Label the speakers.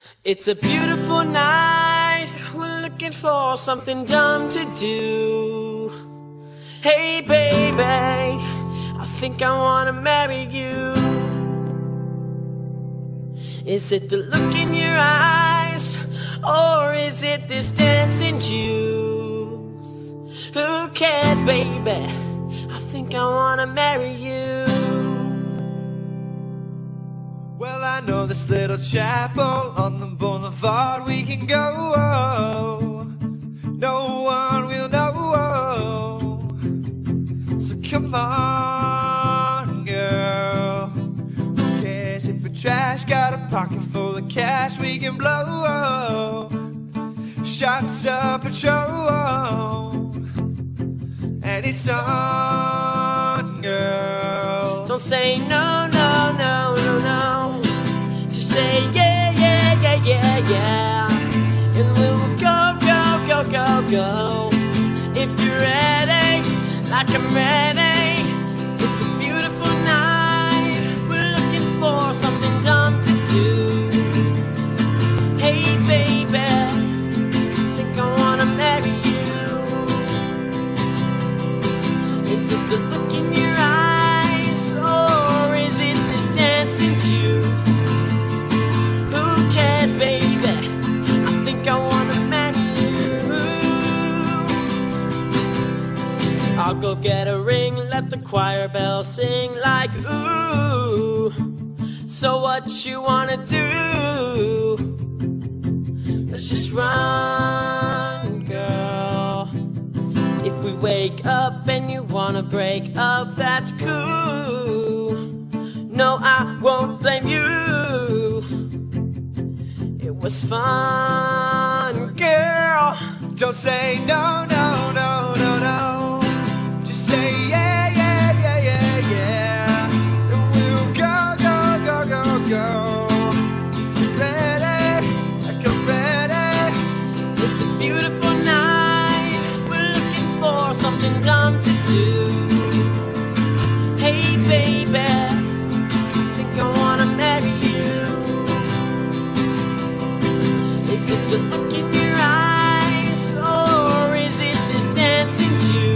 Speaker 1: It's a beautiful night, we're looking for something dumb to do. Hey baby, I think I wanna marry you. Is it the look in your eyes, or is it this dancing juice? Who cares baby, I think I wanna marry you.
Speaker 2: Well, I know this little chapel on the boulevard we can go. No one will know. So come on, girl. Who cares if we trash? Got a pocket full of cash we can blow. Shots of Patron, and it's on, girl.
Speaker 1: Don't say no, no, no, no, no. Just say yeah, yeah, yeah, yeah, yeah. And we'll go, go, go, go, go. If you're ready, like I'm ready. It's a beautiful night, we're looking for something dumb to do. Hey baby, I think I wanna marry you. Is it the look in your eyes, or is it this dancing juice? Who cares, baby? I think I wanna marry you. I'll go get a ring, let the choir bell sing like ooh. So what you wanna do? Let's just run, girl. If we wake up and you wanna break up, that's cool. No, I won't blame you. It was fun, girl.
Speaker 2: Don't say no, no, no, no, no. Just say yeah, yeah, yeah, yeah, yeah. And we'll go, go, go, go, go. If you're ready, like I'm ready.
Speaker 1: It's a beautiful night, we're looking for something dumb to do. Hey baby, I think I wanna marry you. Is it the look in your eyes, or is it this dancing juice?